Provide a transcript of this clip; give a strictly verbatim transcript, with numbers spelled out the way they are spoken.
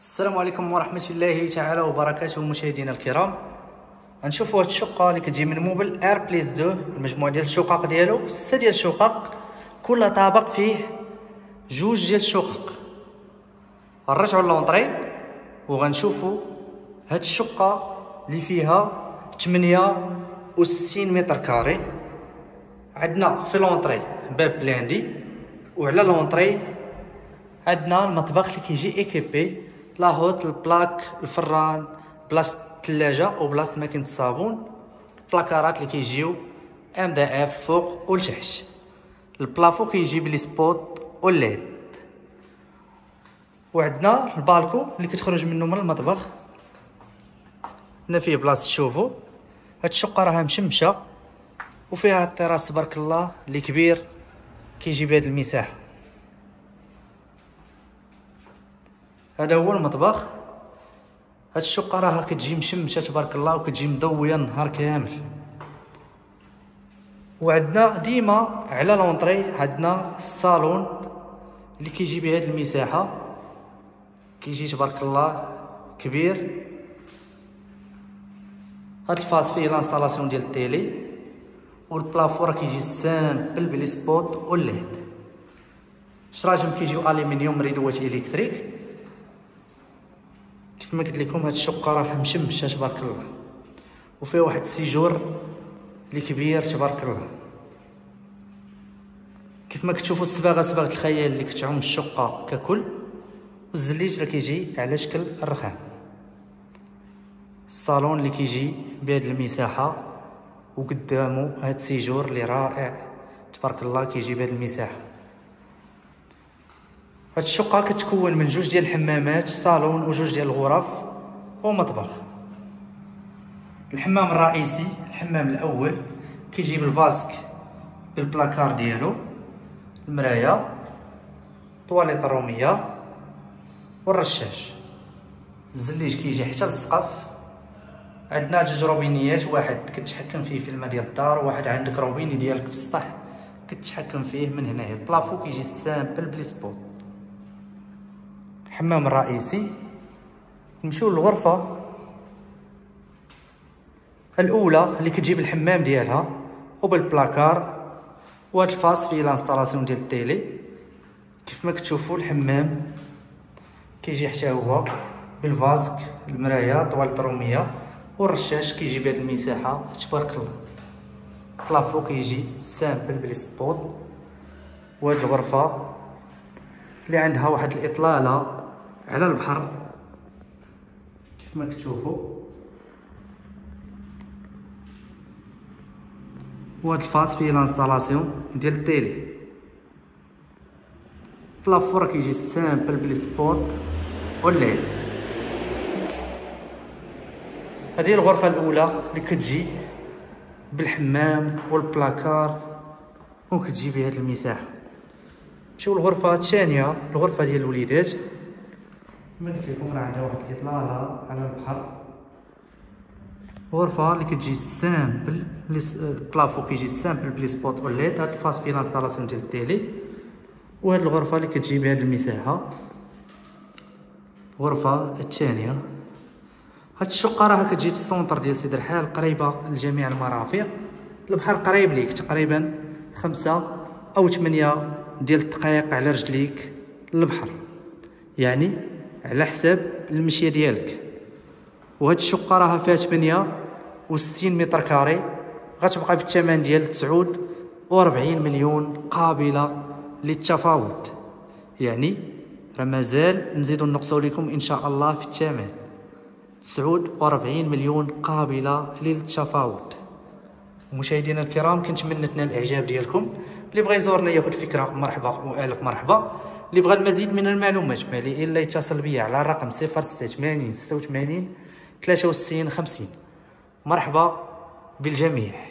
السلام عليكم ورحمة الله تعالى وبركاته مشاهدينا الكرام. غنشوفوا هاد الشقة اللي كتجي من موبل اير بليس دو، المجموع ديال الشقق ديالو ستة ديال الشقق، كل طابق فيه جوج ديال الشقق. غنرجعوا لونطري وغنشوفوا هاد الشقة اللي فيها ثمانية وستين متر كاري. عندنا في لونطري باب بلاندي، وعلى لونطري عندنا المطبخ اللي كيجي ايكيبي لاهوت، البلاك، الفران، بلاصه الثلاجه وبلاصه ماكينه الصابون، البلاكارات اللي كيجيو ام دي اف الفوق والتحت، البلافو كيجي بلي سبوت والليد، وعندنا البالكو اللي كتخرج منه من المطبخ. هنا فيه بلاصه الشوفو. هاد الشقه راها مشمشه وفيها التراس تبارك الله اللي كبير كيجي بهاد المساحه. هذا هو المطبخ. هاد الشقه راها كتجي مشمشه تبارك الله وكتجي مضويه النهار كامل. وعندنا ديما على لونطري عندنا الصالون اللي كيجي بهاد المساحه، كيجي تبارك الله كبير. هاد الفاس فيه لانستالاسيون ديال التيلي، والبلافو راه كيجي سامبل بلي سبوت والليد. الشراجم كيجيو الومنيوم ريدوات الكتريك. كيف ما قلت لكم هاد الشقه راه مشمشه تبارك الله، وفيها واحد السيجور اللي كبير تبارك الله. كيف ما كتشوفوا الصباغه صباغه الخيال اللي كتعم الشقه ككل، والزليج راه كيجي على شكل الرخام. الصالون اللي كيجي بهاد المساحه وقدامه هاد السيجور اللي رائع تبارك الله كيجي بهاد المساحه. هاد الشقه كتكون من جوج ديال الحمامات، صالون وجوج ديال الغرف ومطبخ. الحمام الرئيسي، الحمام الاول كيجي بالفاسك بالبلاكار ديالو، المرايه، طواليط الروميه والرشاش. الزليج كيجي حتى للسقف. عندنا جوج روبينيات، واحد كتحكم فيه في الماء ديال الدار، وواحد عندك روبيني ديالك في السطح كتحكم فيه من هنايا. البلافو كيجي سامبل بلي سبوت. الحمام الرئيسي. نمشيو للغرفه الاولى اللي كتجيب الحمام ديالها وبالبلاكار، وهاد الفاس فيه لانستالاسيون ديال التيلي. كيف ما كتشوفوا الحمام كيجي حتى هو بالفاسك، المرايه، طواليط الروميه والرشاش كيجي بهاد المساحه تبارك الله. البلافو كيجي سامبل بلي سبوت. وهاد الغرفه اللي عندها واحد الاطلاله على البحر كيف ما كتشوفوا. وهاد الفاس فيه لانستالاسيون ديال التيلي. البلافو راه كيجي سامبل بلي سبوت والليد. هذه الغرفه الاولى اللي كتجي بالحمام والبلاكار وكتجي بهاد المساحه. نمشيو للغرفه الثانيه، الغرفه ديال الوليدات. كما قلت لكم راه عندها واحد الاطلاله على البحر. غرفه اللي كتجي سامبل، البلافو كيجي سامبل بلي سبوت اوليد. هاد الفاس فيه لانستالاسيون ديال التيلي. وهاد الغرفه اللي كتجي بهاد المساحه، الغرفه الثانيه. هاد الشقه راها كتجي في السونتر ديال سيدي الرحال، قريبه لجميع المرافق. البحر قريب ليك، تقريبا خمسة او ثمانية ديال الدقائق على رجليك للبحر، يعني على حساب المشيه ديالك. وهاد الشقه راها فيها ثمانية وستين متر كاري، غتبقى بالثمن ديال تسعة وأربعين مليون، قابله للتفاوض. يعني راه مازال نزيدو نقصو لكم ان شاء الله في الثمن. تسعة وأربعين مليون قابله للتفاوض. مشاهدينا الكرام كنتمنى تنال الاعجاب ديالكم. اللي بغى يزورنا ياخذ فكره مرحبا والف مرحبا. اللي بغى المزيد من المعلومات ما عليه الا يتصل بيا على الرقم صفر ستة ثمانين ستة وثمانين ثلاثة وستين خمسين. مرحبا بالجميع.